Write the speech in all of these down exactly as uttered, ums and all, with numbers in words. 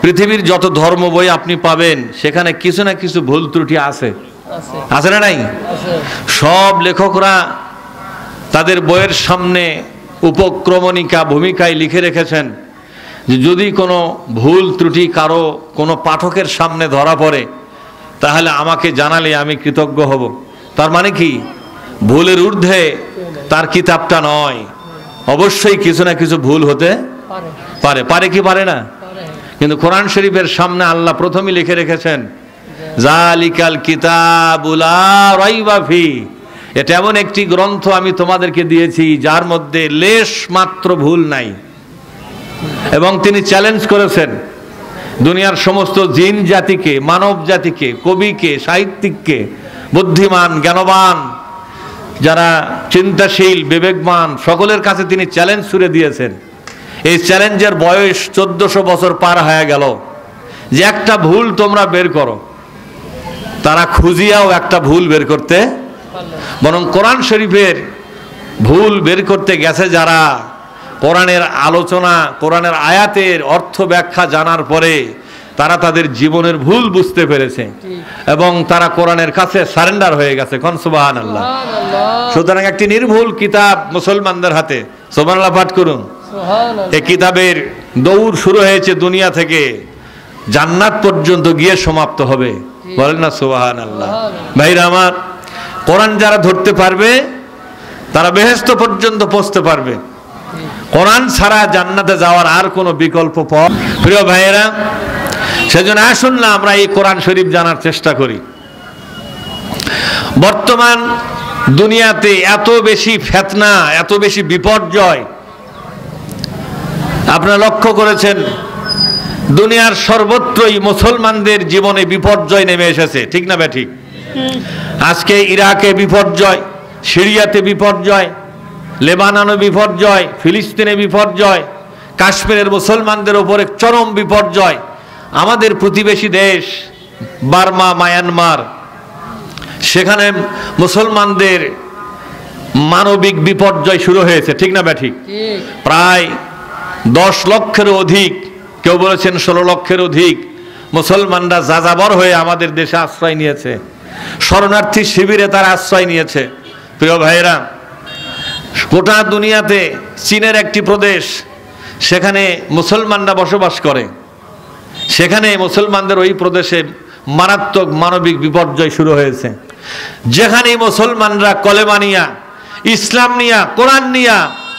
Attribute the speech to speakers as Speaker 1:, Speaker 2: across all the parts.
Speaker 1: পৃথিবীর যত ধর্ম বই আপনি পাবেন সেখানে কিছু না কিছু ভুল ত্রুটি আছে, আছে না নাই? সব লেখকরা তাদের বইয়ের সামনে উপক্রমণিকা ভূমিকায় লিখে রেখেছেন যে যদি কোনো ভুল ত্রুটি কারো কোনো পাঠকের সামনে ধরা পড়ে তাহলে আমাকে জানালে আমি কৃতজ্ঞ হব। তার মানে কি, ভুলের ঊর্ধ্বে তার কিতাবটা নয়, অবশ্যই কিছু না কিছু ভুল হতে পারে। পারে কি পারে না? কিন্তু কোরআন শরীফের সামনে আল্লাহ প্রথমেই লিখে রেখেছেন জালিকাল কিতাবুল লা রাইবা ফি, এটা এমন একটি গ্রন্থ আমি তোমাদেরকে দিয়েছি যার মধ্যে লেশ মাত্র ভুল নাই। এবং তিনি চ্যালেঞ্জ করেছেন দুনিয়ার সমস্ত জিন জাতিকে, মানব জাতিকে, কবিকে, সাহিত্যিককে, বুদ্ধিমান জ্ঞানবান যারা চিন্তাশীল বিবেকবান সকলের কাছে তিনি চ্যালেঞ্জ ছুড়ে দিয়েছেন। এই চ্যালেঞ্জের বয়স চোদ্দশো বছর পার হয়ে গেল যে একটা ভুল তোমরা বের করো। তারা খুঁজিয়াও একটা ভুল বের করতে, বরং কোরআন শরীফের ভুল বের করতে গেছে যারা, কোরআনের আলোচনা, কোরআনের আয়াতের অর্থ ব্যাখ্যা জানার পরে তারা তাদের জীবনের ভুল বুঝতে পেরেছে এবং তারা কোরআনের কাছে সারেন্ডার হয়ে গেছে। কোন সুবহানাল্লাহ। সুতরাং একটি নির্ভুল কিতাব মুসলমানদের হাতে, সুবহানাল্লাহ পাঠ করুন। এই কিতাবের দৌড় শুরু হয়েছে দুনিয়া থেকে জান্নাত পর্যন্ত গিয়ে সমাপ্ত হবে, বলেন না সুবহানাল্লাহ। ভাইরা আমার, কোরআন যারা ধরতে পারবে তারা বেহেশত পর্যন্ত পৌঁছতে পারবে। কোরআন ছাড়া জান্নাতে যাওয়ার আর কোনো বিকল্প পথ। প্রিয় ভাইয়েরা, সেজন্য আসুন না আমরা এই কোরআন শরীফ জানার চেষ্টা করি। বর্তমান দুনিয়াতে এত বেশি ফিতনা, এত বেশি বিপর্যয়, আপনারা লক্ষ্য করেছেন দুনিয়ার সর্বত্রই মুসলমানদের জীবনে বিপর্যয় নেমে এসেছে, ঠিক না বে ঠিক? আজকে ইরাকে বিপর্যয়, সিরিয়াতে বিপর্যয়, লেবাননে বিপর্যয়, ফিলিস্তিনে বিপর্যয়, কাশ্মীরের মুসলমানদের উপরে চরম বিপর্যয়। আমাদের প্রতিবেশী দেশ বার্মা, মায়ানমার, সেখানে মুসলমানদের মানবিক বিপর্যয় শুরু হয়েছে, ঠিক না ব্যাঠিক? প্রায় দশ লক্ষের অধিক, কেউ বলেছেন ষোলো লক্ষের অধিক মুসলমানরা যাযাবর হয়ে আমাদের দেশে আশ্রয় নিয়েছে, শরণার্থী শিবিরে তারা আশ্রয় নিয়েছে। প্রিয় ভাইয়েরা, গোটা দুনিয়াতে চীনের একটি প্রদেশ, সেখানে মুসলমানরা বসবাস করে, সেখানে মুসলমানদের ওই প্রদেশে মারাত্মক মানবিক বিপর্যয় শুরু হয়েছে। যেখানে মুসলমানরা কলেমা নিয়া, ইসলাম নিয়া, কোরআন নিয়া,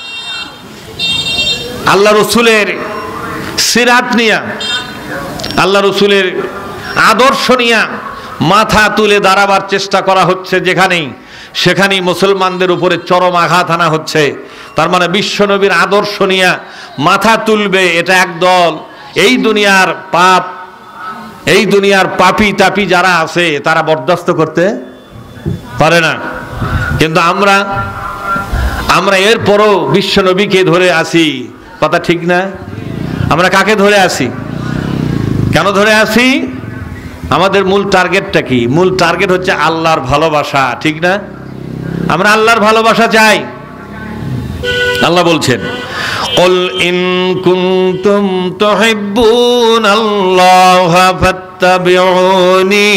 Speaker 1: আল্লাহ রসুলের সিরাত নিয়া, আল্লাহ রসুলের আদর্শ নিয়া মাথা তুলে দাঁড়াবার চেষ্টা করা হচ্ছে, যেখানেই সেখানেই মুসলমানদের উপরে চরম আঘাত আনা হচ্ছে। তার মানে বিশ্বনবীর আদর্শ নিয়া মাথা তুলবে এটা একদল, এই দুনিয়ার পাপ, এই দুনিয়ার পাপি তাপি যারা আছে তারা বরদাস্ত করতে পারে না। কিন্তু আমরা আমরা এরপরও বিশ্বনবীকে ধরে আসি, কথা ঠিক না? আমরা কাকে ধরে আসি, কেন ধরে আসি? আমাদের মূল টার্গেটটা কি? মূল টার্গেট হচ্ছে আল্লাহর ভালোবাসা, ঠিক না? আমরা আল্লাহর ভালোবাসা চাই। আল্লাহ বলছেন কুল ইন কুনতুম তুহিব্বুনাল্লাহা ফাত্তাবিউনি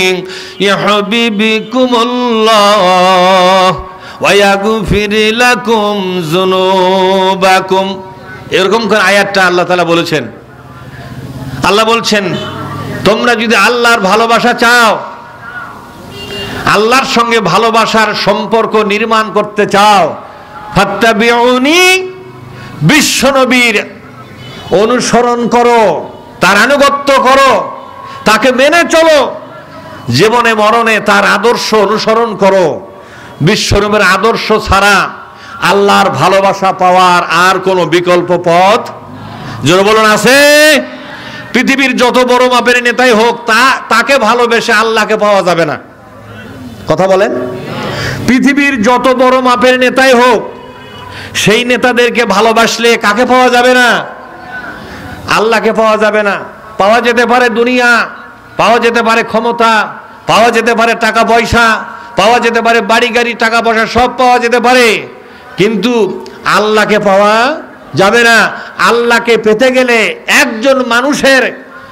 Speaker 1: ইউহিব্বুকুমুল্লাহ ওয়া ইয়াগফির লাকুম যুনুবাকুম। এরকম করে আয়াতটা আল্লাহ তাআলা বলেছেন। আল্লাহ বলছেন তোমরা যদি আল্লাহর ভালোবাসা চাও, আল্লাহর সঙ্গে ভালোবাসার সম্পর্ক নির্মাণ করতে চাও, ফাত্তাবিউনি, বিশ্বনবীর অনুসরণ করো, তার আনুগত্য করো, তাকে মেনে চলো, জীবনে মরণে তার আদর্শ অনুসরণ করো। বিশ্বনবীর আদর্শ ছাড়া আল্লাহর ভালোবাসা পাওয়ার আর কোনো বিকল্প পথ জোরে বলুন আছে? পৃথিবীর যত বড় মাপের নেতাই হোক, তা তাকে ভালোবেসে আল্লাহকে পাওয়া যাবে না। কথা বলেন? পৃথিবীর যত বড় মাপের নেতাই হোক, সেই নেতাদেরকে ভালোবাসলে কাকে পাওয়া যাবে না? আল্লাহকে পাওয়া যাবে না। পাওয়া যেতে পারে দুনিয়া, পাওয়া যেতে পারে ক্ষমতা, পাওয়া যেতে পারে টাকা পয়সা, পাওয়া যেতে পারে বাড়ি গাড়ি, টাকা পয়সা সব পাওয়া যেতে পারে, কিন্তু আল্লাহকে পাওয়া যাবে না। আল্লাহকে পেতে গেলে একজন মানুষের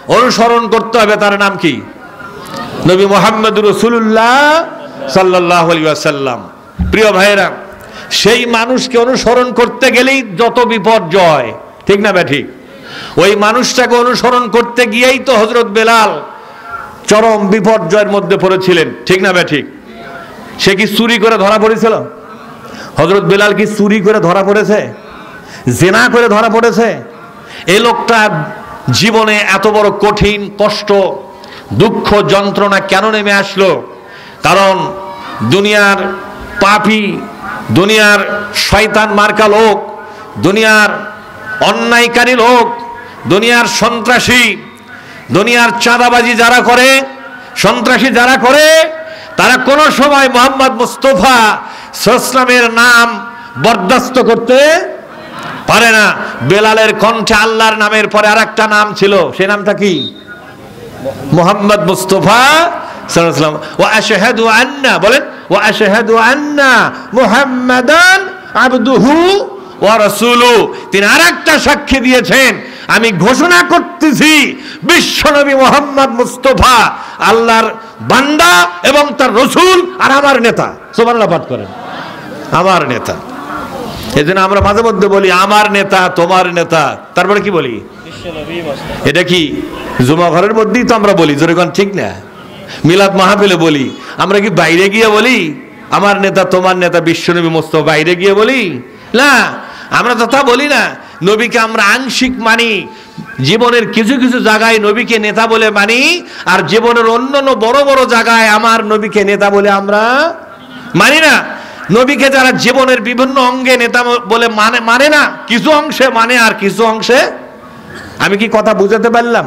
Speaker 1: অনুসরণ করতে হবে। তার নাম কি? নবী মুহাম্মদুর রাসূলুল্লাহ সাল্লাল্লাহু আলাইহি ওয়াসাল্লাম। প্রিয় ভাইয়েরা, সেই মানুষকে অনুসরণ করতে গেলেই যত বিপর্যয়, ঠিক না ঠিক? ওই মানুষটাকে অনুসরণ করতে গিয়েই তো হযরত বেলাল চরম বিপর্যয়ের মধ্যে পড়েছিলেন, ঠিক না ঠিক? সে কি চুরি করে ধরা পড়েছিল? হযরত বেলাল কি চুরি করে ধরা পড়েছে? জিনা করে ধরা পড়েছে? এই লোকটা জীবনে এত বড় কঠিন কষ্ট, দুঃখ, যন্ত্রণা কেন নেমে আসলো? কারণ দুনিয়ার পাপী, দুনিয়ার শয়তান মার্কা লোক, দুনিয়ার অন্যায়কারী লোক, দুনিয়ার সন্ত্রাসী, দুনিয়ার চাঁদাবাজি যারা করে, সন্ত্রাসী যারা করে, তারা কোনো সময় মোহাম্মদ মুস্তাফা সাল্লামের নাম বরদাস্ত করতে পারে না। বেলালের কণ্ঠে আল্লাহর নামের পরে আর একটা নাম ছিল, সেই নামটা কি? মোহাম্মদ মুস্তাফা সাল্লাল্লাহু আলাইহি ওয়াসাল্লাম। ওয়া আশহাদু আন্না, বলেন, ওয়া আশহাদু আন্না মুহাম্মাদান আবদুহু ওয়া রাসূলুহু। তিনি আরেকটা সাক্ষী দিয়েছেন, আমি ঘোষণা করতেছি বিশ্বনবী মুহাম্মদ মুস্তাফা আল্লাহর বান্দা এবং তার রাসূল আর আমার নেতা। সুবহানাল্লাহ পাঠ করেন, আমার নেতা। এজন্য আমরা মাঝে মধ্যে বলি আমার নেতা, তোমার নেতা, তারপরে কি বলি? এটা কি জুমা ঘরের মধ্যেই তো আমরা বলি, যেরকম, ঠিক না? মিলাদ মাহফিলে বলি, আমরা কি বাইরে গিয়ে বলি আমার নেতা, তোমার নেতা বিশ্বনবী মুস্তাফা? বাইরে গিয়ে বলি না, আমরা তো তা বলি না। নবীকে আমরা আংশিক মানি, জীবনের কিছু কিছু জায়গায় নবীকে নেতা বলে মানি, আর জীবনের অন্যান্য বড় বড় জায়গায় আমার নবীকে নেতা বলে আমরা মানি না। নবীকে যারা জীবনের বিভিন্ন অঙ্গে নেতা বলে মানে মানে না, কিছু অংশে মানে আর কিছু অংশে। আমি কি কথা বুঝাতে পারলাম?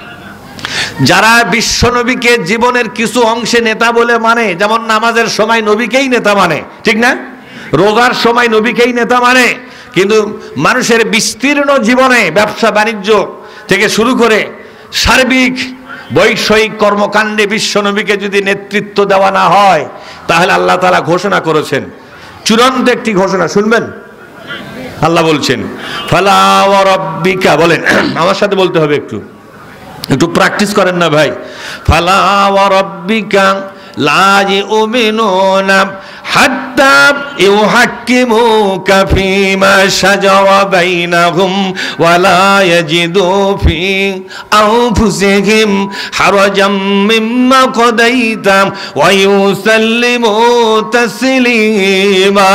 Speaker 1: যারা বিশ্ব নবীকে জীবনের কিছু অংশে নেতা বলে মানে, যেমন নামাজের সময় নবীকেই নেতা মানে, ঠিক না? রোজার সময় নবীকেই নেতা মানে, কিন্তু মানুষের বিস্তীর্ণ জীবনে ব্যবসা বাণিজ্য থেকে শুরু করে সার্বিক বৈষয়িক কর্মকাণ্ডে বিশ্ব নবীকে যদি নেতৃত্ব দেওয়া না হয়, তাহলে আল্লাহ তাআলা ঘোষণা করেছেন, চূড়ান্ত একটি ঘোষণা, শুনবেন? আল্লাহ বলছেন ফালা ওয়া রাব্বিকা, বলেন, আমার সাথে বলতে হবে, একটু একটু প্র্যাকটিস করেন না ভাই। ফালা ওয়া রাব্বিকা লা ইউমিনুনা হাত্তা ইউহাক্কিমুকা ফীমা শাজারা বাইনাহুম ওয়া লা ইয়াজিদু ফী আনফুসিহিম হারাজাম মিম্মা কাদাইতা ওয়া ইউসাল্লিমু তাসলিমা।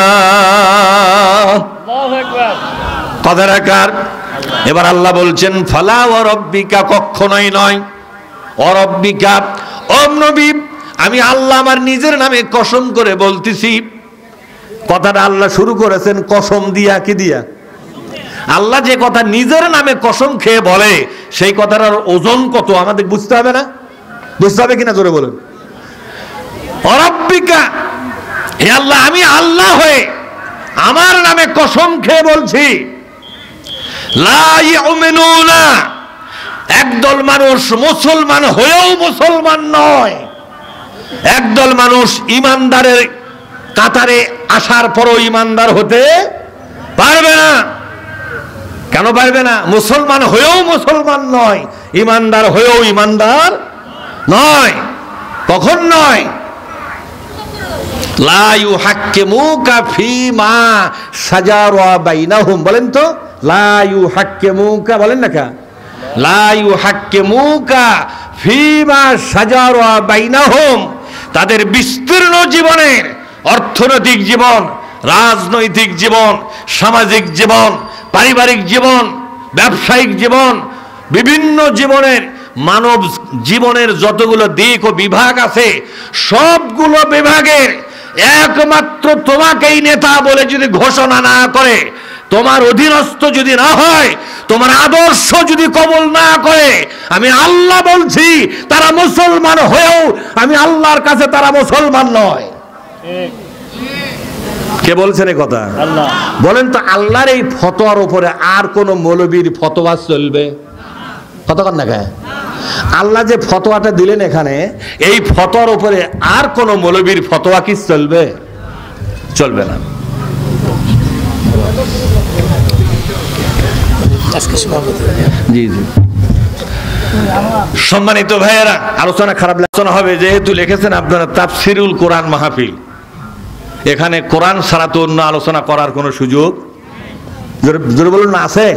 Speaker 1: আল্লাহু আকবার। কথাকার এবার আল্লাহ বলছেন ফালা ওয়া রাব্বিকা, কখনোই নয়, ওয়া রাব্বিকা, ও নবী, আমি আল্লাহ আমার নিজের নামে কসম করে বলতেছি। কথাটা আল্লাহ শুরু করেছেন কসম দিয়া, কি দিয়া? আল্লাহ যে কথা নিজের নামে কসম খেয়ে বলে, সেই কথাটার ওজন কত আমাদের বুঝতে হবে না? বুঝতে হবে কিনা জোরে বলেন। রাব্বিকা, হে আল্লাহ, আমি আল্লাহ হয়ে আমার নামে কসম খেয়ে বলছি, লা ইউমিনুনা, একদল মানুষ মুসলমান হয়েও মুসলমান নয়, একদল মানুষ ইমানদারের কাতারে আসার পরও ইমানদার হতে পারবে না। কেন পারবে না? মুসলমান হয়েও মুসলমান নয়, ইমানদার হয়েও ইমানদার নয়। কখন নয়? লা ইউহাক্কিমুকা ফীমা শাজারা বাইনাহুম, বলেন তো, লা ইউহাক্কিমুকা, বলেন না কা, লা ইউহাক্কিমুকা ফীমা শাজারা বাইনাহুম, তাদের বিস্তীর্ণ জীবনের অর্থনৈতিক জীবন, রাজনৈতিক জীবন, সামাজিক জীবন, পারিবারিক জীবন, ব্যবসায়িক জীবন, বিভিন্ন জীবনের মানব জীবনের যতগুলো দিক ও বিভাগ আছে, সবগুলো বিভাগের একমাত্র তোমাকেই নেতা বলে যদি ঘোষণা না করে, তোমার অধীনস্থ যদি না হয়, তোমার আদর্শ যদি কবুল না করে, আমি আল্লাহ বলছি তারা মুসলমান হয়েও আমি আল্লাহর কাছে তারা মুসলমান নয়। কে বলছেন এই কথা? আল্লাহ। বলেন তো, আল্লাহর এই ফতোয়ার উপরে আর কোন মৌলবীর ফতোয়া চলবে? কতক্ষণ না গায়ে আল্লাহ যে ফতোয়াটা দিলেন এখানে, এই ফতোয়ার উপরে আর কোন মৌলবীর ফতোয়া কি চলবে? চলবে না। জি জি সম্মানিত ভাইয়েরা, আলোচনা খারাপ আলোচনা হবে, যেহেতু লিখেছেন আপনারা তাফসিরুল কোরআন মাহফিল, এখানে কোরআন ছাড়া তো অন্য আলোচনা করার কোনো সুযোগ জোরে বলুন না আছে?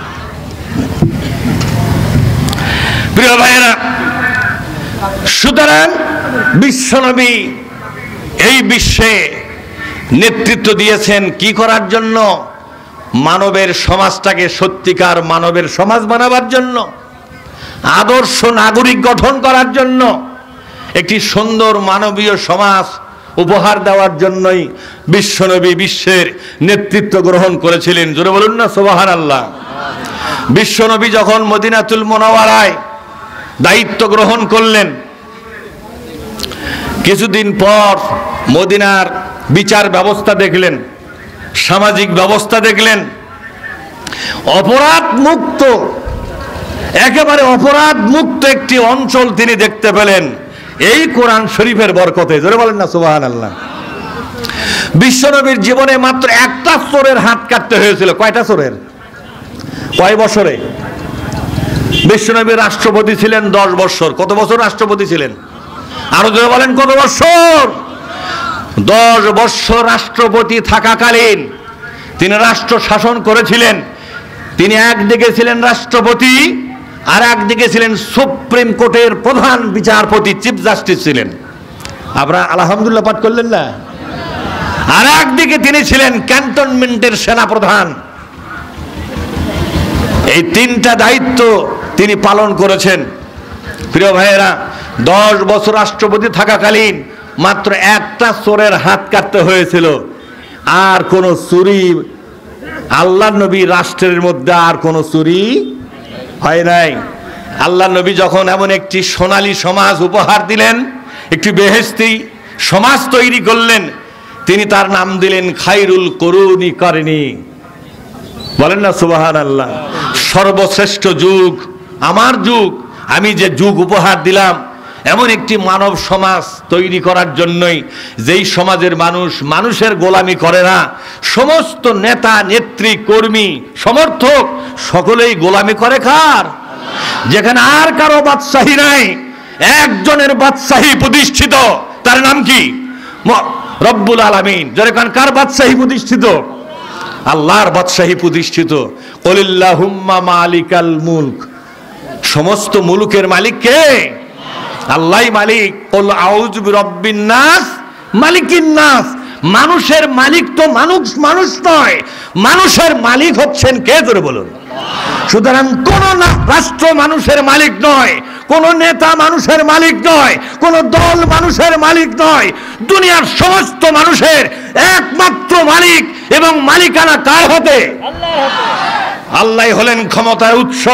Speaker 1: প্রিয় ভাইয়েরা, সুতরাং বিশ্বনবী এই বিশ্বে নেতৃত্ব দিয়েছেন কি করার জন্য? মানবের সমাজটাকে সত্যিকার মানবের সমাজ বানাবার জন্য, আদর্শ নাগরিক গঠন করার জন্য, একটি সুন্দর মানবীয় সমাজ উপহার দেওয়ার জন্যই বিশ্বনবী বিশ্বের নেতৃত্ব গ্রহণ করেছিলেন। জোরে বলুন না সুবহানাল্লাহ। বিশ্বনবী যখন মদিনাতুল মুনাওয়ারায় দায়িত্ব গ্রহণ করলেন, কিছুদিন পর মদিনার বিচার ব্যবস্থা দেখলেন, সামাজিক ব্যবস্থা দেখলেন, অপরাধ মুক্ত, একেবারে অপরাধ মুক্ত একটি অঞ্চল তিনি দেখতে পেলেন এই কোরআন শরীফের বরকতে। জোরে বলেন না সুবহানাল্লাহ। বিশ্বনবীর জীবনে মাত্র একটা চোরের হাত কাটতে হয়েছিল। কয়টা চোরের? কয় বছরে? বিশ্বনবী রাষ্ট্রপতি ছিলেন দশ বছর। কত বছর রাষ্ট্রপতি ছিলেন? আরো জোরে বলেন, কত বছর? দশ বছর রাষ্ট্রপতি থাকাকালীন তিনি রাষ্ট্র শাসন করেছিলেন। তিনি একদিকে ছিলেন রাষ্ট্রপতি, আর একদিকে ছিলেন সুপ্রিম কোর্টের প্রধান বিচারপতি, চিফ জাস্টিস ছিলেন। আপনারা আলহামদুলিল্লাহ পাঠ করলেন না? আর একদিকে তিনি ছিলেন ক্যান্টনমেন্টের সেনা প্রধান। এই তিনটা দায়িত্ব তিনি পালন করেছেন। প্রিয় ভাইয়েরা, দশ বছর রাষ্ট্রপতি থাকাকালীন মাত্র একটা চোরের হাত কাটতে হয়েছিল। আর কোন চুরি আল্লাহ নবী রাষ্ট্রের মধ্যে আর কোন চুরি হয় নাই। আল্লাহ নবী যখন এমন একটি সোনালী সমাজ উপহার দিলেন, একটি বেহেশতি সমাজ তৈরি করলেন, তিনি তার নাম দিলেন খায়রুল কুরুনি করনি। বলেন না সুবহানাল্লাহ। সর্বশ্রেষ্ঠ যুগ আমার যুগ, আমি যে যুগ উপহার দিলাম এমন একটি মানব সমাজ তৈরি করার জন্যই, যেই সমাজের মানুষ মানুষের গোলামি করে না, সমস্ত নেতা নেত্রী কর্মী সমর্থক সকলেই গোলামি করে কার? যেখানে আর কারো বাদশাহী নাই, একজনের বাদশাহী প্রতিষ্ঠিত, তার নাম কি? রব্বুল আলামিন। যেখানে কার বাদশাহী প্রতিষ্ঠিত? আল্লাহর বাদশাহী প্রতিষ্ঠিত। কুলিল্লাহুম্মা মালিকাল মুলক, সমস্ত মুলুকের মালিক কে? আল্লাহই মালিক। কুল আউযু বিরাব্বিন নাস মালিকিন নাস। মানুষের মালিক তো মানুষ মানুষ নয়, মানুষের মালিক হচ্ছেন কে? জোরে বলুন। সুতরাং কোন রাষ্ট্র মানুষের মালিক নয়, কোন নেতা মানুষের মালিক নয়, কোন দল মানুষের মালিক নয়। দুনিয়ার সমস্ত মানুষের একমাত্র মালিক এবং মালিকানা কার হাতে? আল্লাহ হলেন ক্ষমতার উৎস।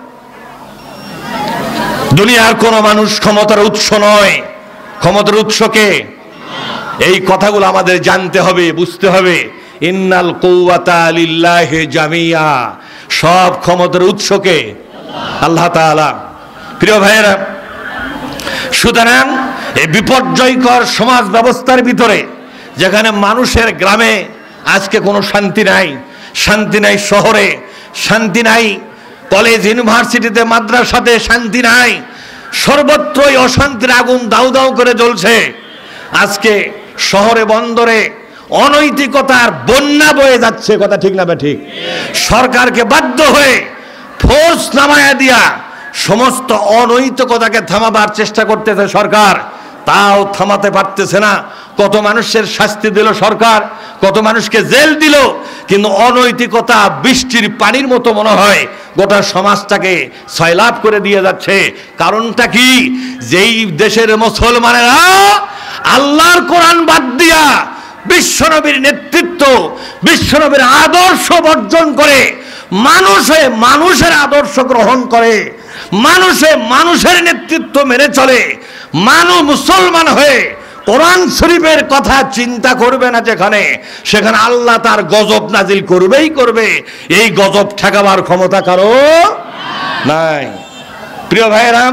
Speaker 1: দুনিয়ার কোন মানুষ ক্ষমতার উৎস নয়। ক্ষমতার উৎস কে? এই কথাগুলো আমাদের জানতে হবে, বুঝতে হবে। ইন্নাল কুওয়াতা লিল্লাহি জামিয়া, সব ক্ষমতার উৎস কে? আল্লাহ তাআলা। প্রিয় ভাইয়েরা, সুতরাং এই বিপর্যয়কর সমাজ ব্যবস্থার ভিতরে, যেখানে মানুষের গ্রামে আজকে কোনো শান্তি নাই, শান্তি নাই শহরে, শান্তি নাই কলেজ ইউনিভার্সিটিতে মাদ্রাসাতে, শান্তি নাই, সর্বত্রই অশান্তির আগুন দাউ দাউ করে জ্বলছে। আজকে শহরে বন্দরে অনৈতিকতার বন্যা বয়ে যাচ্ছে। কথা ঠিক না? ঠিক। সরকারকে বাধ্য হয়ে ফোর্স নামায়া দিয়া সমস্ত অনৈতিকতাকে থামাবার চেষ্টা করতেছে সরকার, তাও থামাতে পারতেছে না। কত মানুষের শাস্তি দিল সরকার, কত মানুষকে জেল দিল, কিন্তু অনৈতিকতা বৃষ্টির পানির মতো মনে হয় গোটা সমাজটাকে সয়লাভ করে দিয়ে যাচ্ছে। কারণটা কি? যেই দেশের মুসলমানেরা আল্লাহর কোরআন বাদ দিয়া বিশ্বনবীর নেতৃত্ব, বিশ্বনবীর আদর্শ বর্জন করে, মানুষে মানুষের আদর্শ গ্রহণ করে, মানুষে মানুষের নেতৃত্ব মেনে চলে, মানুষ মুসলমান হয়ে কোরআন শরীফের কথা চিন্তা করবে না, যেখানে সেখানে আল্লাহ তার গজব নাজিল করবেই করবে। এই গজব ঠেকাবার ক্ষমতা কারো নাই। প্রিয় ভাইয়েরা,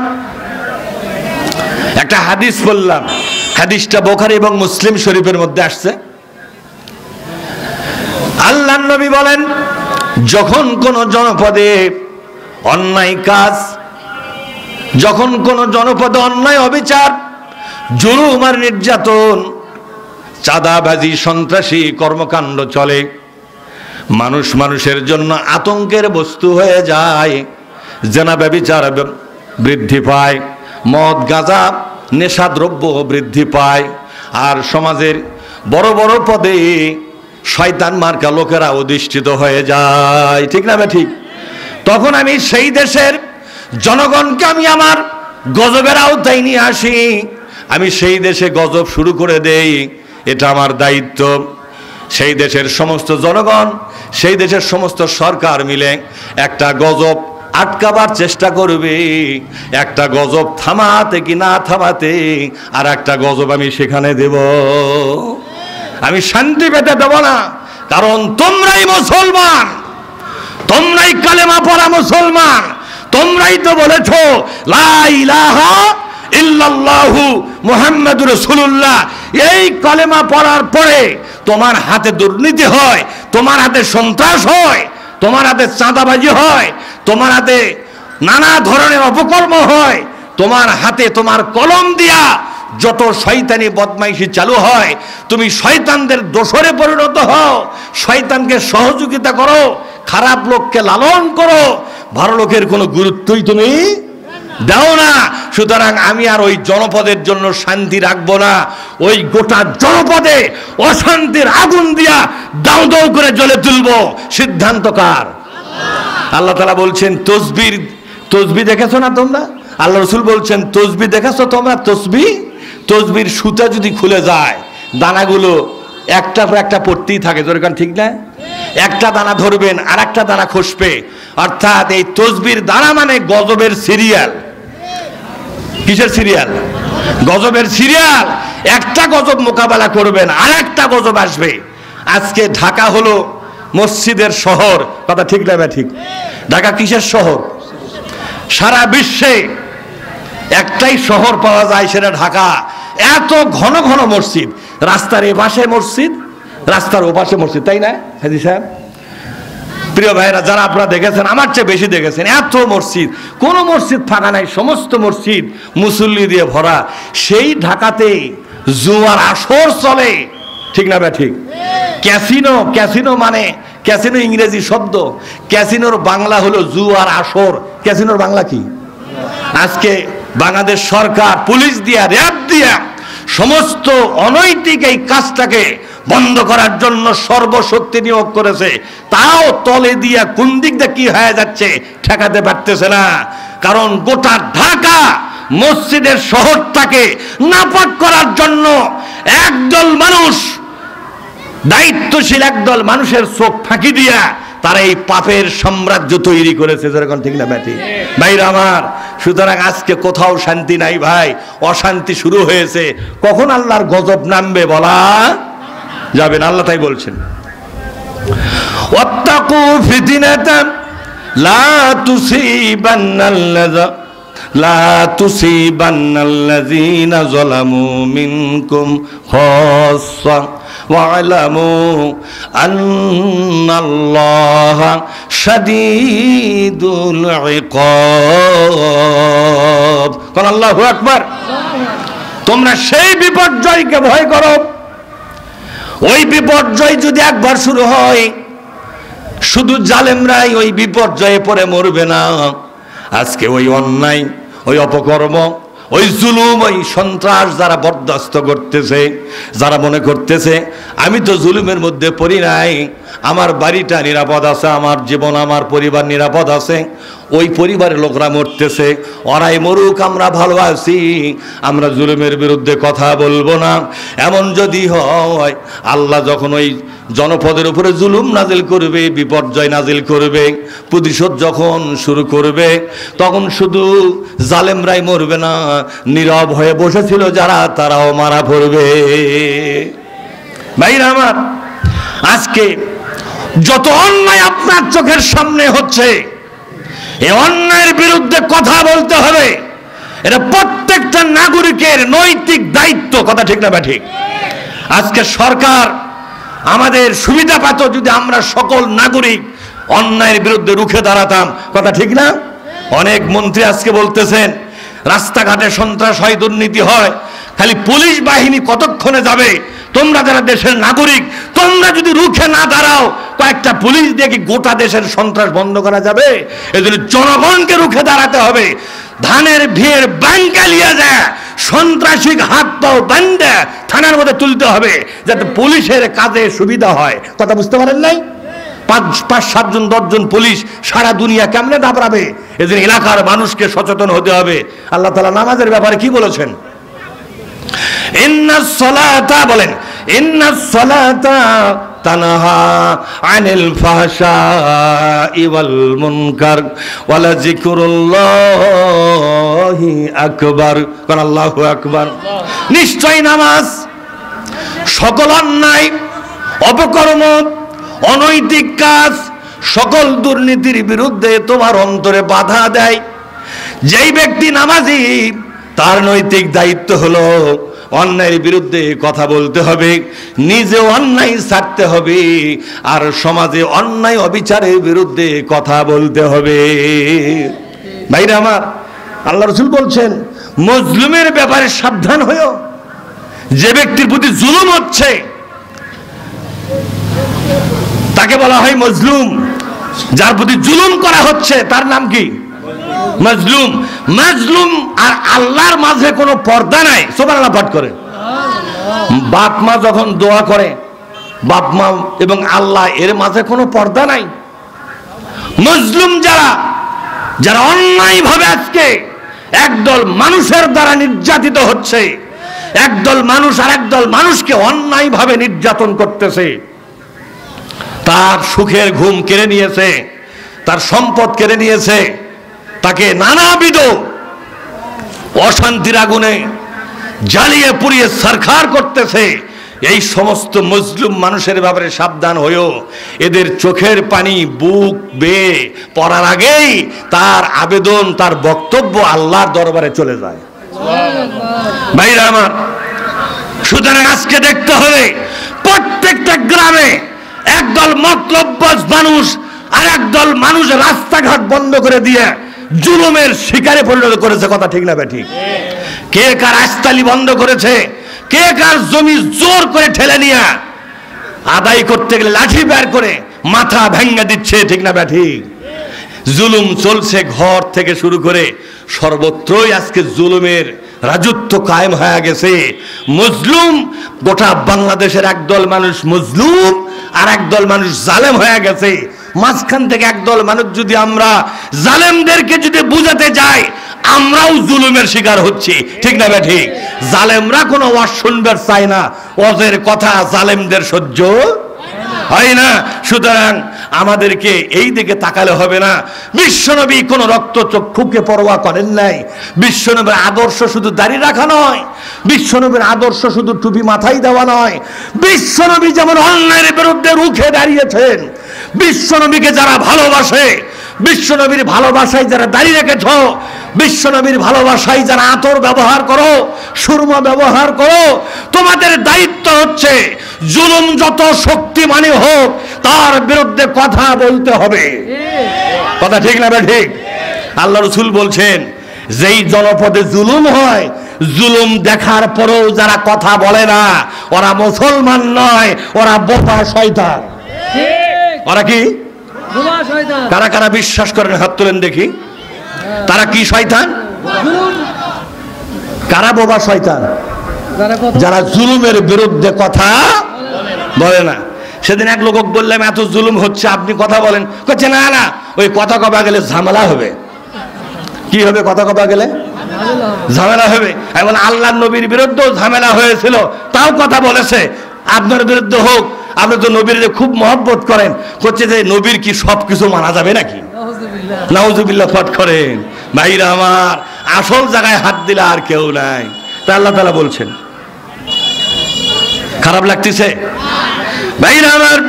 Speaker 1: একটা হাদিস বললাম, হাদিসটা বুখারী এবং মুসলিম শরীফের মধ্যে আসছে। আল্লাহর নবী বলেন, যখন কোন জনপদে অন্যায় কাজ যখন কোন জনপদে অন্যায় অবিচার, জুলুম আর নির্যাতন, চাঁদাবাজি, সন্ত্রাসী কর্মকাণ্ড চলে, মানুষ মানুষের জন্য আতঙ্কের বস্তু হয়ে যায়, জেনা ব্যভিচার বৃদ্ধি পায়, মদ গাঁজা নেশাদ্রব্য বৃদ্ধি পায়, আর সমাজের বড় বড় পদে শয়তান মার্কা লোকেরা অধিষ্ঠিত হয়ে যায়, ঠিক না ভাই ঠিক? তখন আমি সেই দেশের জনগণকে আমি আমার গজবের আওতায় নিয়ে আসি, আমি সেই দেশে গজব শুরু করে দেই, এটা আমার দায়িত্ব। সেই দেশের সমস্ত জনগণ, সেই দেশের সমস্ত সরকার মিলে একটা গজব আটকাবার চেষ্টা করবে, একটা গজব থামাতে কি না থামাতে আর একটা গজব আমি সেখানে দেব। আমি শান্তি পেতে দেব না, কারণ তোমরাই মুসলমান, তোমরাই কালেমা পড়া মুসলমান, তোমরাই তো বলেছো লা ইলাহা ইল্লাল্লাহু মুহাম্মাদুর রাসূলুল্লাহ। এই কালেমা পড়ার পরে তোমার হাতে দুর্নীতি হয়, তোমার হাতে সন্ত্রাস হয়, তোমার হাতে চাঁদাবাজি হয়, তোমার হাতে নানা ধরনের অপকর্ম হয়, তোমার হাতে তোমার কলম দিয়া যত শয়তানি বদমাইশি চালু হয়, তুমি শয়তানদের দোসরে পরিণত হও, শয়তানকে সহযোগিতা করো, খারাপ লোককে লালন করো, ভালো লোকের কোনো গুরুত্বই তুমি দাও না। সুতরাং আমি আর ওই জনপদের জন্য শান্তি রাখবো না, ওই গোটা জনপদে অশান্তির আগুন দিয়া দাউ দাউ করে জ্বলে তুলবো। সিদ্ধান্ত কার? আল্লাহ তাআলা বলছেন তসবির, তসবি দেখেছো না তোমরা? আল্লাহ রাসূল বলছেন তসবি দেখেছো তোমরা? তসবি, তসবির সুতা যদি খুলে যায়, দানাগুলো একটা পর একটা পড়তেই থাকে, যেরকম ঠিক না? একটা দানা ধরবেন আর একটা দানা খসবে, অর্থাৎ এই তসবির দানা মানে গজবের সিরিয়াল। কিসের সিরিয়াল? গজবের সিরিয়াল। একটা গজব মোকাবেলা করবেন আর একটা গজব আসবে। আজকে ঢাকা হলো মসজিদের শহর, কথা ঠিক না? ঠিক। ঢাকা কিসের শহর? সারা বিশ্বে একটাই শহর পাওয়া যায়, সেটা ঢাকা। এত ঘন ঘন মসজিদ, রাস্তার এ পাশে মসজিদ, রাস্তার ও পাশে মসজিদ, তাই না হাজী সাহেব? প্রিয় ভাইরা, যারা আপনারা দেখেছেন, আমার চেয়ে বেশি দেখেছেন, এত মসজিদ, কোন মসজিদ ফাঁকা নাই, সমস্ত মসজিদ মুসল্লি দিয়ে ভরা। সেই ঢাকাতে জুয়ার আসর চলে, ঠিক না ভাই ঠিক? ক্যাসিনো, ক্যাসিনো মানে, ক্যাসিনো ইংরেজি শব্দ, ক্যাসিনোর বাংলা হলো জুয়ার আসর। ক্যাসিনোর বাংলা কি? আজকে বাংলাদেশ সরকার পুলিশ দিয়া, র্যাব দিয়া সমস্ত অনৈতিক এই কাজটাকে বন্ধ করার জন্য সর্বশক্তি নিয়োগ করেছে, তাও তলে দিয়া কোন দিক দিয়ে কি হয়ে যাচ্ছে ঠেকাতে পারতেছে না। কারণ গোটা ঢাকা মসজিদের শহরটাকে নাপাক করার জন্য একদল মানুষ, দায়িত্বশীল একদল মানুষের চোখ ফাঁকি দিয়া তারা এই পাপের সাম্রাজ্য তৈরি করেছে, যেরকম ঠিক না ব্যাটি ভাইরা আমার? সুতরাং আজকে কোথাও শান্তি নাই ভাই, অশান্তি শুরু হয়েছে। কখন আল্লাহর গজব নামবে বলা যাবে না, আল্লাহ তাই বলছেন ওয়াত্তাকু ফিতনাতান লা তুসিবান্নাল্লাযা লা তুসিবান্নাল্লাযীনা যালামু মিনকুম খাসসা ওয়া'লামু আন্নাল্লাহা শাদীদুল ইকাব। কোন আল্লাহু আকবার। তোমরা সেই বিপর্যয়কে ভয় করো, ওই বিপর্যয় যদি একবার শুরু হয়, শুধু জালেমরাই ওই বিপর্যয়ে পড়ে মরবে না। আজকে ওই অন্যায়, ওই অপকর্ম, ওই জুলুম, ওই সন্ত্রাস যারা বরদাস্ত করতেছে, যারা মনে করতেছে আমি তো জুলুমের মধ্যে পড়ি নাই, আমার বাড়িটা নিরাপদ আছে, আমার জীবন, আমার পরিবার নিরাপদ আছে, ওই পরিবারের লোকরা মরতেছে, ওরাই মরুক, আমরা ভালো আছি, আমরা জুলুমের বিরুদ্ধে কথা বলবো না। এমন যদি হয়, আল্লাহ যখন ওই জনপদের উপরে জুলুম নাজিল করবে, বিপর্যয় নাজিল করবে, প্রতিশোধ যখন শুরু করবে, তখন শুধু জালেমরাই মরবে না, নীরব হয়ে বসেছিল যারা, তারাও মারা পড়বে। ভাইরা আমার, আজকে যত অন্যায় আপনার চোখের সামনে হচ্ছে, এই অন্যায়ের বিরুদ্ধে কথা বলতে হবে। এটা প্রত্যেকটা নাগরিকের নৈতিক দায়িত্ব, কথা ঠিক না বা ঠিক? আজকে সরকার আমাদের সুবিধা পেত যদি আমরা সকল নাগরিক অন্যায়ের বিরুদ্ধে রুখে দাঁড়াতাম, কথা ঠিক না? অনেক মন্ত্রী আজকে বলতেছেন রাস্তাঘাটে সন্ত্রাস হয়, দুর্নীতি হয়, খালি পুলিশ বাহিনী কতক্ষণে যাবে? তোমরা যারা দেশের নাগরিক, তোমরা যদি রুখে না দাঁড়াও, কয়েকটা পুলিশ দিয়ে কি গোটা দেশের সন্ত্রাস বন্ধ করা যাবে? এজন্য জনগণকে রুখে দাঁড়াতে হবে। ধানের ভিড় বাঙ্গালিয়া যায়, সন্ত্রাসী হাত পাও বান্ধে থানার মধ্যে তুলতে হবে, যাতে পুলিশের কাজে সুবিধা হয়। কথা বুঝতে পারেন নাই? পাঁচ পাঁচ সাতজন দশজন পুলিশ সারা দুনিয়া কেমনে দাবড়াবে? এজন্য এলাকার মানুষকে সচেতন হতে হবে। আল্লাহ তাআলা নামাজের ব্যাপারে কি বলেছেন? ইন্নাস সালাতা, বলেন ইন্নাস সালাতা তানহা আনিল ফাহশাই ওয়াল মুনকার ওয়ালা যিকরুল্লাহি আকবার। কোন আল্লাহু আকবার। নিশ্চয় নামাজ সকল অন্যায়, অপকর্ম, অনৈতিক কাজ, সকল দুর্নীতির বিরুদ্ধে তোমার অন্তরে বাধা দেয়। যেই ব্যক্তি নামাজি, তার নৈতিক দায়িত্ব হলো অন্যায়ের বিরুদ্ধে কথা বলতে হবে, নিজে অন্যায় ছাড়তে হবে, আর সমাজে অন্যায় অবিচারের বিরুদ্ধে কথা বলতে হবে। ভাইরা আমার, আল্লাহ রাসূল বলছেন মজলুমের ব্যাপারে সাবধান হও। যে ব্যক্তির প্রতি জুলুম হচ্ছে তাকে বলা হয় মজলুম। যার প্রতি জুলুম করা হচ্ছে তার নাম কি? মজলুম। মজলুম আর আল্লাহর মাঝে কোনো পর্দা নাই। সুবহানাল্লাহ পাঠ করে। বাপ মা যখন দোয়া করে, বাপ মা এবং আল্লাহ এর মাঝে কোনো পর্দা নাই। মজলুম যারা, যারা অন্যায় ভাবে আজকে একদল মানুষের দ্বারা নির্যাতিত হচ্ছে, একদল মানুষ আর একদল মানুষকে অন্যায় ভাবে নির্যাতন করতেছে, তার সুখের ঘুম কেড়ে নিয়েছে, তার সম্পদ কেড়ে নিয়েছে, তাকে নানাবিধ অশান্তির আগুনে জ্বালিয়ে পুড়িয়ে সরকার করতেছে। এই সমস্ত মজলুম মানুষের ব্যাপারে সাবধান হয়েও। এদের চোখের পানি বুক বেয়ে পড়ার আগেই তার আবেদন, তার বক্তব্য আল্লাহর দরবারে চলে যায়। ভাইরা আমার, সুতরাং আজকে দেখতে হবে প্রত্যেকটা গ্রামে একদল মতলববাজ মানুষ আর একদল মানুষ রাস্তাঘাট বন্ধ করে দিয়ে জুলুমের শিকারে পরিণত করেছে। কথা ঠিক না বেঠিক? কে কার আস্তালি বন্ধ করেছে, কে কার জমি জোর করে ঠেলে নিয়ে আদায় করতে গেলে লাঠি বের করে মাথা ভেঙে দিচ্ছে। ঠিক না বেঠিক? জুলুম চলছে ঘর থেকে শুরু করে সর্বত্রই আজকে জুলুমের রাজত্ব কায়েম হয়ে গেছে। মজলুম, গোটা বাংলাদেশের একদল মানুষ মজলুম আর একদল মানুষ জালেম হয়ে গেছে। মাঝখান থেকে একদল মানুষ যদি আমরা জালেমদেরকে যদি বুঝাতে যাই, আমরাও জুলুমের শিকার হচ্ছি। ঠিক না বেঠিক? জালেমরা কোনো ওয়াজ শুনবে চায় না, ওদের কথা জালেমদের সহ্য হয় না। সুতরাং আমাদেরকে এই দিকে তাকালে হবে না। বিশ্বনবী কোন রক্ত চক্ষুকে পরোয়া করেন নাই। বিশ্বনবীর আদর্শ শুধু দাড়ি রাখা নয়, বিশ্বনবীর আদর্শ শুধু টুপি মাথায় দেওয়া নয়। বিশ্বনবী যেমন অন্যায়ের বিরুদ্ধে রুখে দাঁড়িয়েছেন, বিশ্বনবীকে যারা ভালোবাসে, বিশ্বনবীর ভালোবাসায় যারা দাঁড়িয়ে রেখেছ, বিশ্বনবীর ভালোবাসায় যারা আতর ব্যবহার করো, সুরমা ব্যবহার করো, তোমাদের দায়িত্ব হচ্ছে জুলুম যত শক্তিমানী হোক তার বিরুদ্ধে কথা বলতে হবে। কথা ঠিক না ঠিক? আল্লাহ রাসূল বলছেন, যেই জনপদে জুলুম হয়, জুলুম দেখার পরেও যারা কথা বলে না, ওরা মুসলমান নয়, ওরা বোকা শয়তান। ওরা কি? কারা কারা বিশ্বাস করেন হাত তোলেন দেখি। তারা কি শয়তান? কারা বোবা শয়তান? যারা জুলুমের বিরুদ্ধে কথা বলে না। সেদিন এক লোক বললাম, এত জুলুম হচ্ছে, আপনি কথা বলেন। কচ্ছে না না, ওই কথা কবা গেলে ঝামেলা হবে। কি হবে? কথা কবা গেলে ঝামেলা হবে। এবং আল্লাহর নবীর বিরুদ্ধেও ঝামেলা হয়েছিল, তাও কথা বলেছে। আপনার বিরুদ্ধে হোক, আপনি তো নবীর খুব মহব্বত করেন। হচ্ছে যে নবীর কি সব কিছু মানা যাবে নাকি? নাউজুবিল্লাহ পাঠ করেন। ভাইরা আমার, আসল জায়গায় হাত দিলে আর কেউ নাই। তা আল্লাহ তাআলা বলছেন, খারাপ লাগতেছে? ভাইরা আমার,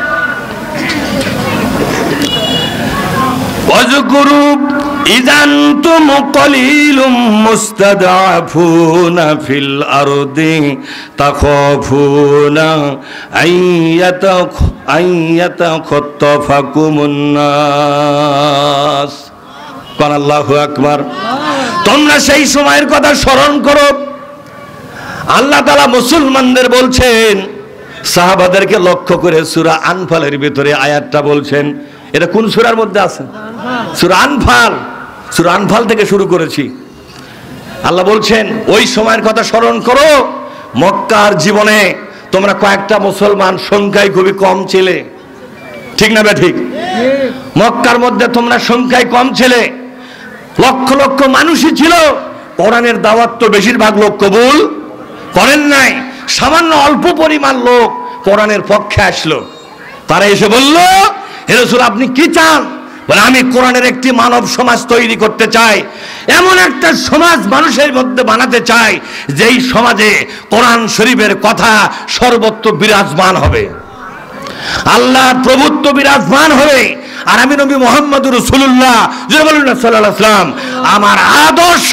Speaker 1: ওয়াজকুরু ইযান্তুম কলিলুম মুস্তাদআফুনা ফিল আরদি তাখাফুনা আইয়াতা আইয়াতা খাত্তাফাকুমুন নাস। কান আল্লাহু আকবার। তোমরা সেই সময়ের কথা স্মরণ করো। আল্লাহ তাআলা মুসলমানদের বলছেন, সাহাবাদেরকে লক্ষ্য করে সূরা আনফালের ভিতরে আয়াতটা বলছেন। এটা কোন সূরার মধ্যে আছে? সূরা আনফাল। সূরা আনফাল থেকে শুরু করেছি। আল্লাহ বলছেন ওই সময়ের কথা স্মরণ করো, মক্কার জীবনে তোমরা কয়েকটা মুসলমান, সংখ্যায় খুবই কম ছিলে, ঠিক না বে ঠিক? মক্কার মধ্যে তোমরা সংখ্যায় কম ছিলে, লক্ষ লক্ষ মানুষই ছিল। কোরআনের দাওয়াত তো বেশিরভাগ লোক কবুল করেন নাই। সামান্য অল্প পরিমাণ লোক কোরআনের পক্ষে আসলো। তারা এসে বলল, হে রাসূল আপনি কি চান? বলে আমি কোরআনের একটি মানব সমাজ তৈরি করতে চাই, এমন একটা সমাজ মানুষের মধ্যে বানাতে চাই যেই সমাজে কোরআন শরীফের কথা সর্বত্র বিরাজমান হবে, আল্লাহর প্রভুত্ব বিরাজমান হবে, আর আমি নবী মুহাম্মদুর রাসূলুল্লাহ সাল্লাল্লাহু আলাইহি ওয়াসাল্লাম আমার আদর্শ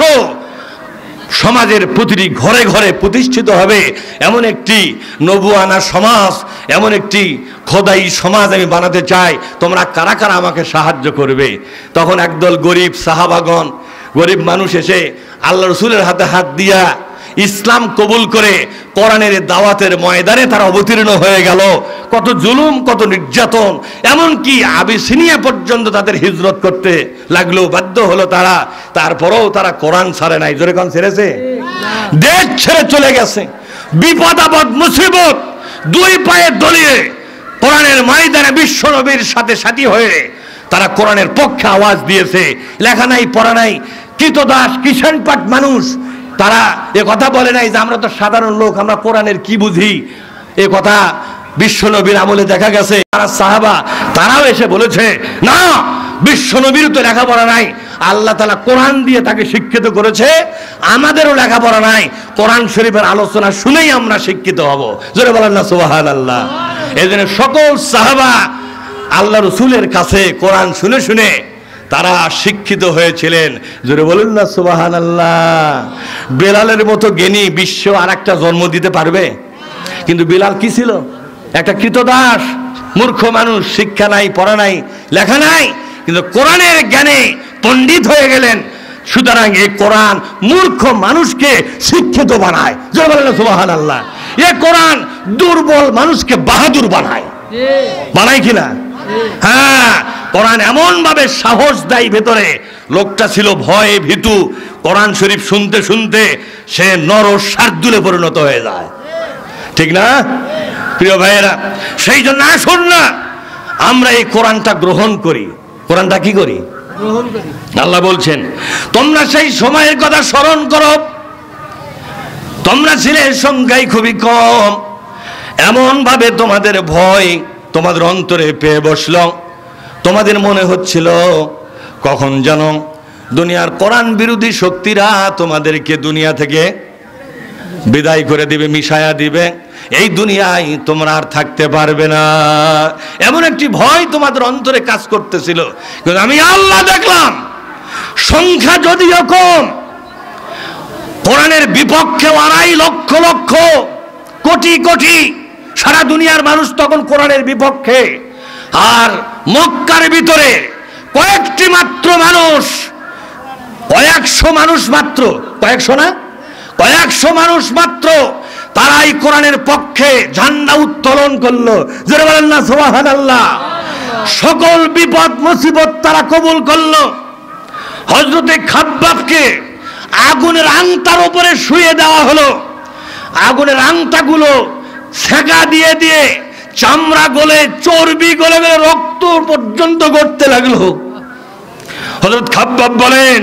Speaker 1: সমাজের প্রতিটি ঘরে ঘরে প্রতিষ্ঠিত হবে। এমন একটি নবুয়ানা সমাজ, এমন একটি খোদাই সমাজ আমি বানাতে চাই। তোমরা কারা কারা আমাকে সাহায্য করবে? তখন একদল গরিব সাহাবাগণ, গরিব মানুষ এসে আল্লাহ রসুলের হাতে হাত দিয়া ইসলাম কবুল করে কোরআনের দাওয়াতের ময়দানে তারা অবতীর্ণ হয়ে গেল। কত জুলুম, কত নির্যাতন, এমনকি আবিসিনিয়া পর্যন্ত তাদের হিজরত করতে লাগলো, বাধ্য হলো তারা। তারপরেও তারা কোরআন ছাড়ে নাই। জোরে কোন ছেড়েছে? দেশ ছেড়ে চলে গেছে। বিপদ আপদ মুসিবত দুই পায়ে দলিয়ে কোরআনের ময়দানে বিশ্ব নবীর সাথে সাথী হয়ে তারা কোরআনের পক্ষে আওয়াজ দিয়েছে। লেখা নাই, পড়া নাই, কৃতদাস কিষাণ পাট মানুষ, তারা এ কথা বলে নাই যে আমরা তো সাধারণ লোক, আমরা কোরআনের কি বুঝি। এ কথা বিশ্ব নবীর আমলে দেখা গেছে। তারা সাহাবা, তারাও এসে বলেছে, না, বিশ্ব নবীর তো লেখাপড়া নাই, আল্লাহ তাআলা কোরআন দিয়ে তাকে শিক্ষিত করেছে, আমাদেরও লেখাপড়া নাই, কোরআন শরীফের আলোচনা শুনেই আমরা শিক্ষিত হব। জোরে বলেন না সুবহানাল্লাহ। এই জন্য সকল সাহাবা আল্লাহ রসুলের কাছে কোরআন শুনে শুনে তারা শিক্ষিত হয়েছিলেন। জোরে বলুন না সুবহানাল্লাহ। বেলালের মতো জ্ঞানী বিশ্ব আর একটা জন্ম দিতে পারবে? কিন্তু বিলাল কি ছিল? একটা কৃতদাস, মূর্খ মানুষ, শিক্ষা নাই, পড়া নাই, লেখা নাই, কিন্তু কোরআনের জ্ঞানে পণ্ডিত হয়ে গেলেন। সুতরাং এই কোরআন মূর্খ মানুষকে শিক্ষিত বানায়। জোরে বলেন না সুবহানাল্লাহ। এই কোরআন দুর্বল মানুষকে বাহাদুর বানায়, বানায় কিনা? হ্যাঁ, কোরআন এমন ভাবে সাহস দেয় ভেতরে। লোকটা ছিল ভয়ে ভীতু, কোরআন শরীফ শুনতে শুনতে সে নর শার্দুলে পরিণত হয়ে যায়, ঠিক না প্রিয় ভাইয়েরা? সেই জন্য আসুন না আমরা এই কোরআনটা গ্রহণ করি। কোরআনটা কি করি? গ্রহণ করি। আল্লাহ বলছেন, তোমরা সেই সময়ের কথা স্মরণ করো, তোমরা ছিলে সংখ্যায় খুবই কম, এমন ভাবে তোমাদের ভয় তোমাদের অন্তরে পেয়ে বসল, তোমাদের মনে হচ্ছিল কখন যেন দুনিয়ার কোরআন বিরোধী শক্তিরা তোমাদেরকে দুনিয়া থেকে বিদায় করে দিবে, মিশায়া দিবে, এই দুনিয়ায় তোমরা আর থাকতে পারবে না। এমন একটি ভয় তোমাদের অন্তরে কাজ করতেছিল। কিন্তু আমি আল্লাহ দেখলাম সংখ্যা যদিও কম, কোরআনের বিপক্ষে আড়াই লক্ষ লক্ষ কোটি কোটি সারা দুনিয়ার মানুষ তখন কোরআনের বিপক্ষে। আর মক্কার ভিতরে কয়েকটি মাত্র মানুষ, কয়েকশো মানুষ মাত্র, কয়েকশো না, কয়েকশো মানুষ মাত্র, তারাই কোরআনের পক্ষে ঝান্ডা উত্তোলন করলো। যারা বলেন না সুবহানাল্লাহ। সকল বিপদ মুসিবত তারা কবুল করলো। হযরতে খাব্বাবকে আগুনের আংটার উপরে শুয়ে দেওয়া হলো। আগুনের আংটাগুলো সেকা দিয়ে দিয়ে চামড়া গলে, চর্বি গলে গলে রক্ত পর্যন্ত গড়তে লাগলো। হযরত খাব্বাব বলেন,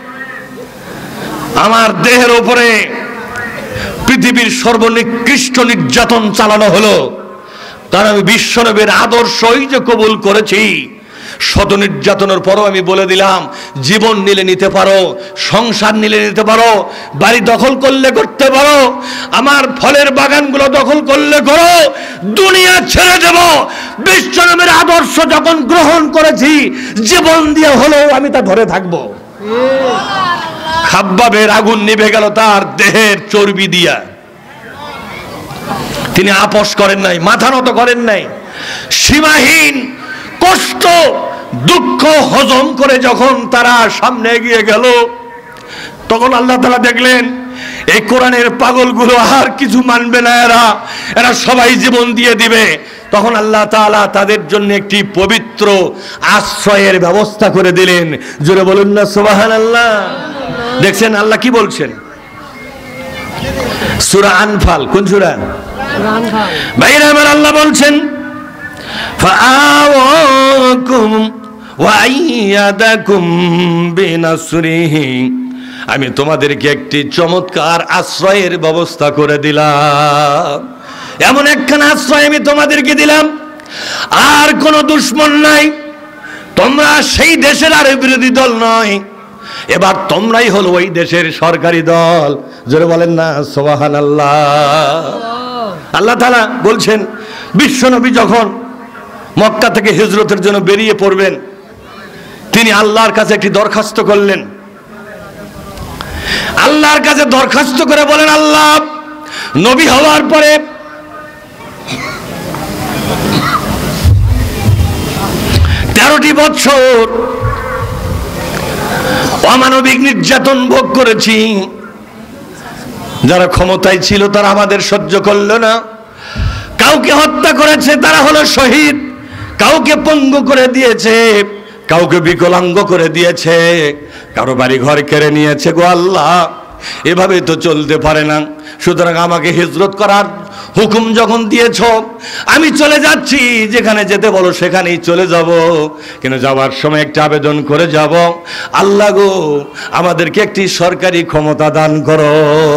Speaker 1: আমার দেহের উপরে পৃথিবীর সর্বনিকৃষ্ট নির্যাতন চালানো হলো, কারণ আমি বিশ্বনবীর আদর্শই যে কবুল করেছি। শত নির্যাতনের পরও আমি বলে দিলাম, জীবন নিলে নিতে পারো, সংসার নিলে নিতে পারো, বাড়ি দখল করলে করতে পারো, আমার ফলের বাগানগুলো দখল করলে করো, দুনিয়া ছেড়ে দেব। বিশ্বনবীর আদর্শ যখন গ্রহণ করেছি, জীবন দিয়ে হলেও আমি তা ধরে থাকবো। খাব্বাবের আগুন নিভে গেল তার দেহের চর্বি দিয়া। তিনি আপোষ করেন নাই, মাথা নত করেন নাই। সীমাহীন কষ্ট দুঃখ হজম করে যখন তারা সামনে এগিয়ে গেল,
Speaker 2: তখন আল্লাহ তাআলা দেখলেন এই কোরআনের পাগলগুলো আর কিছু মানবে না, এরা এরা সবাই জীবন দিয়ে দিবে। তখন আল্লাহ তাআলা তাদের জন্য একটি পবিত্র আশ্রয়ের ব্যবস্থা করে দিলেন। জোরে বলুন না সুবহানাল্লাহ। দেখছেন আল্লাহ কি বলছেন, সূরা আনফাল, কোন সূরা? ভাইরা আমার, আল্লাহ বলছেন ফাআওয়াকুম ওয়া আইয়াদাকুম বিনাসরিহি, আমি তোমাদেরকে একটি চমৎকার আশ্রয়ের ব্যবস্থা করে দিলাম। এমন একখানা আশ্রয় আমি তোমাদেরকে দিলাম, আর কোন দুশমন নাই, তোমরা সেই দেশের আর বিরোধী দল নয়, এবার তোমরাই হলো ওই দেশের সরকারি দল। জোরে বলেন না সুবহানাল্লাহ। আল্লাহ তাআলা বলছেন বিশ্বনবী যখন মক্কা থেকে হিজরতের জন্য বেরিয়ে পড়বেন, তিনি আল্লাহর কাছে একটি দরখাস্ত করলেন। আল্লাহর কাছে দরখাস্ত করে বলেন, আল্লাহ, নবী হওয়ার পরে তেরোটি বছর অমানবিক নির্যাতন ভোগ করেছি, যারা ক্ষমতায় ছিল তারা আমাদের সহ্য করলো না, কাউকে হত্যা করেছে তারা হলো শহীদ, কাউকে পঙ্গু করে দিয়েছে, কাউকে বিকলাঙ্গ করে দিয়েছে, কারো বাড়ি ঘর কেড়ে নিয়েছে। গো আল্লাহ, এভাবে তো চলতে পারে না। সুতরাং আমাকে হিজরত করার হুকুম যখন দিয়েছ, আমি চলে যাচ্ছি, যেখানে যেতে বলো সেখানেই চলে যাব, কিন্তু যাওয়ার সময় একটা আবেদন করে যাব, আল্লাহ গো, আমাদেরকে একটি সরকারি ক্ষমতা দান করো।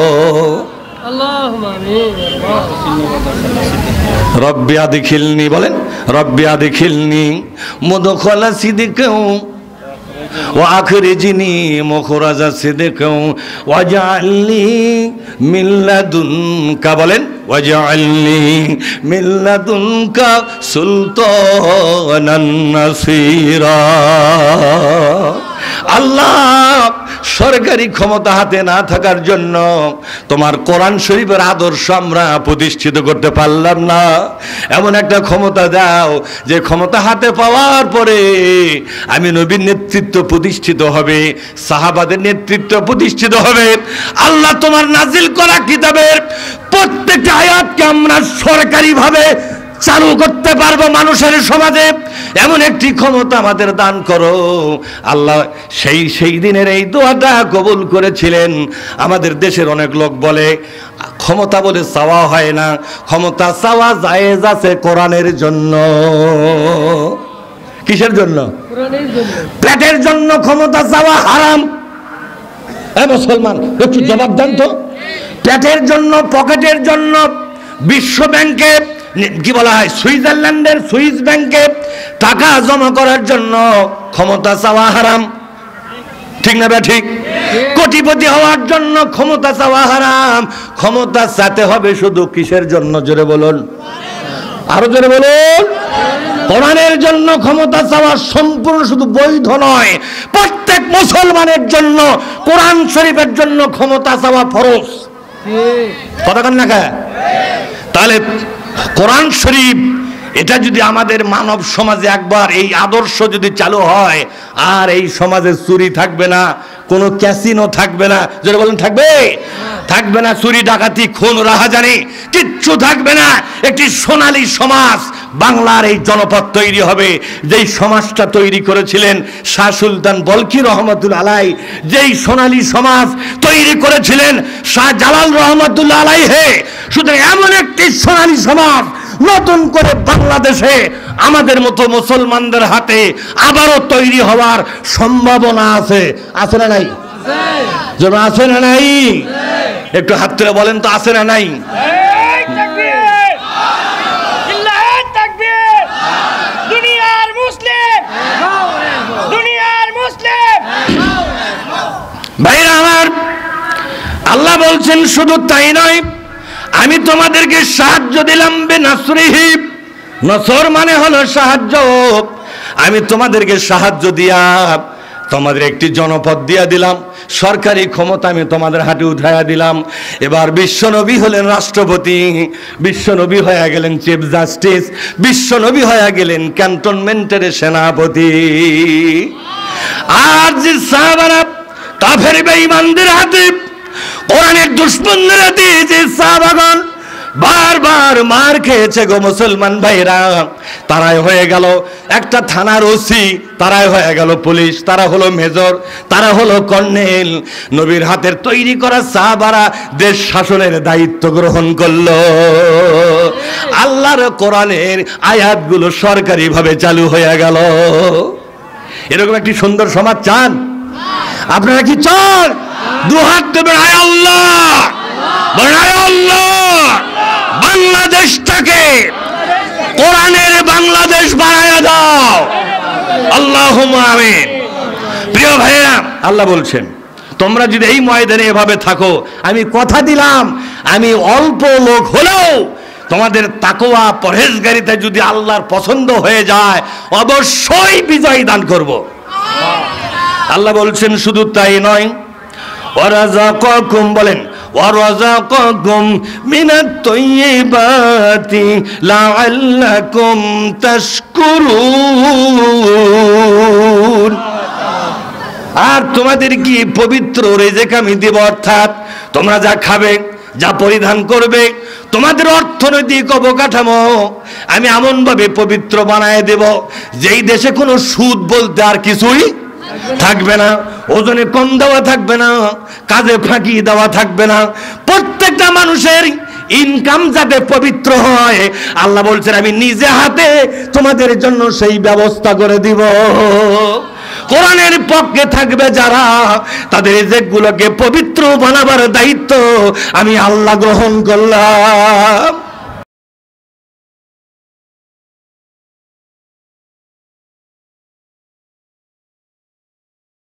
Speaker 2: রব্বি আদখিলনি, বলেন রব্বি আদখিলনি মুদখালা সিদকিন ওয়া আখরিজনি মুখরাজা সিদকিন ওয়াজআলনি মিন লাদুনকা, বলেন ওয়াজআলনি মিন লাদুনকা সুলতানান নাসীরা। আল্লাহ, সরকারি ক্ষমতা হাতে না থাকার জন্য তোমার কোরআন শরীফের আদর্শ আমরা প্রতিষ্ঠিত করতে পারলাম না, এমন একটা ক্ষমতা দাও যে ক্ষমতা হাতে পাওয়ার পরে আমি নবীর নেতৃত্ব প্রতিষ্ঠিত হবে, সাহাবাদের নেতৃত্ব প্রতিষ্ঠিত হবে। আল্লাহ, তোমার নাজিল করা কিতাবের প্রত্যেকটা আয়াতকে আমরা সরকারিভাবে চালু করতে পারবো মানুষের সমাজে, এমন একটি ক্ষমতা আমাদের দান করো। আল্লাহ সেই সেই দিনের এই দোয়াটা কবুল করেছিলেন। আমাদের দেশের অনেক লোক বলে ক্ষমতা বলে চাওয়া হয় না, ক্ষমতা চাওয়া জায়েজ আছে কোরআনের জন্য। কিসের জন্য? পেটের জন্য ক্ষমতা চাওয়া হারাম। এ মুসলমান, একটু জবাব দেন তো। পেটের জন্য, পকেটের জন্য বিশ্ব ব্যাংকে কি বলা হয়, সুইজারল্যান্ডের সুইস ব্যাংকে টাকা জমা করার জন্য ক্ষমতা চাওয়া হারাম, ঠিক না বে ঠিক? কোটিপতি হওয়ার জন্য ক্ষমতা চাওয়া হারাম। ক্ষমতা চাইতে হবে শুধু কিসের জন্য? জোরে বলুন, আরো জোরে বলুন। কোরআনের জন্য ক্ষমতা চাওয়া সম্পূর্ণ শুধু বৈধ নয়, প্রত্যেক মুসলমানের জন্য কোরআন শরীফের জন্য ক্ষমতা চাওয়া ফরজ। কথা কান না কা? তাহলে কোরআন শরীফ এটা যদি আমাদের মানব সমাজে একবার এই আদর্শ যদি চালু হয়, আর এই সমাজে চুরি থাকবে না, কোনো ক্যাসিনো থাকবে না। যেটা বলেন থাকবে, থাকবে না চুরি ডাকাতি খুন রাহাজানি কিচ্ছু থাকবে না। একটি সোনালী সমাজ বাংলার এই জনপদ তৈরি হবে, যেই সমাজটা তৈরি করেছিলেন শাহ সুলতান বলখি রহমতুল্লাহ আলাই, যেই সোনালী সমাজ তৈরি করেছিলেন শাহ জালাল রহমতুল্লাহ আলাইহে। সুতরাং এমন একটি সোনালী সমাজ নতুন করে বাংলাদেশে আমাদের মতো মুসলমানদের হাতে আবারও তৈরি হওয়ার সম্ভাবনা আছে। আছে না নাই? যেন আছে না নাই? একটু হাত তুলে বলেন তো, আছে না নাই?
Speaker 3: দুনিয়ার মুসলিম, দুনিয়ার মুসলিম
Speaker 2: ভাইরা আমার, আল্লাহ বলছেন শুধু তাই নয়, আমি তোমাদেরকে সাহায্য দিলাম বিনাসরিহি। নসর মানে হলো সাহায্য। আমি তোমাদেরকে সাহায্য দিয়া তোমাদের একটি জনপদ দিয়া দিলাম, সরকারি ক্ষমতা আমি তোমাদের হাতে উঠাইয়া দিলাম। এবার বিশ্বনবী হলেন রাষ্ট্রপতি, বিশ্বনবী হয়ে গেলেন চিফ জাস্টিস, বিশ্বনবী হয়ে গেলেন ক্যান্টনমেন্টের সেনাপতি। আর যে সাহাবারা কাফের বেঈমানদের হাতে, কোরআনের দুশমনদের হাতে যে সাহাবাগণ বারবার মার খেয়েছে গো মুসলমান ভাইরা, তারাই হয়ে গেল একটা থানার ওসি, তারাই হয়ে গেল পুলিশ, তারা হলো মেজর, তারা হলো কর্নেল। নবীর হাতের তৈরি করা সাহাবারা দেশ শাসনের দায়িত্ব গ্রহণ করলো। আল্লাহর কোরআনের আয়াতগুলো সরকারিভাবে চালু হয়ে গেল। এরকম একটি সুন্দর সমাজ চান আপনারা? কি চান? দুহাত দেবেন, আয় আল্লাহ, আয় আল্লাহ, বাংলাদেশটাকে কোরআনের বাংলাদেশ বানায় দাও, আল্লাহুম্মা আমিন। প্রিয় ভাইরা, আল্লাহ বলছেন তোমরা যদি এই ময়দানে এভাবে থাকো, আমি কথা দিলাম আমি অল্প লোক হলেও তোমাদের তাকওয়া পরহেজগারিতা যদি আল্লাহর পছন্দ হয়ে যায় অবশ্যই বিজয় দান করব। আল্লাহ বলছেন শুধু তাই নয়, ওয়ারাযাকাকুম, বলেন ওয়ারাযাকাকুম মিনাত তাইয়্যিবাতি লাআল্লাকুম তাশকুরুন। আর তোমাদের কি পবিত্র রিজিক আমি দেব, অর্থাৎ তোমরা যা খাবে, যা পরিধান করবে, তোমাদের অর্থনৈতিক অবকাঠামো আমি এমন ভাবে পবিত্র বানায় দেব যেই দেশে কোনো সুদ বলতে আর কিছুই থাকবে না, ওজনে কম দেওয়া থাকবে না, কাজে ফাঁকি দেওয়া থাকবে না। প্রত্যেকটা মানুষের ইনকাম যাতে পবিত্র হয়, আল্লাহ বলছেন আমি নিজে হাতে তোমাদের জন্য সেই ব্যবস্থা করে দিব। কোরআনের পক্ষে থাকবে যারা, তাদের রিজিকগুলোকে পবিত্র বানাবার দায়িত্ব আমি আল্লাহ গ্রহণ করলাম।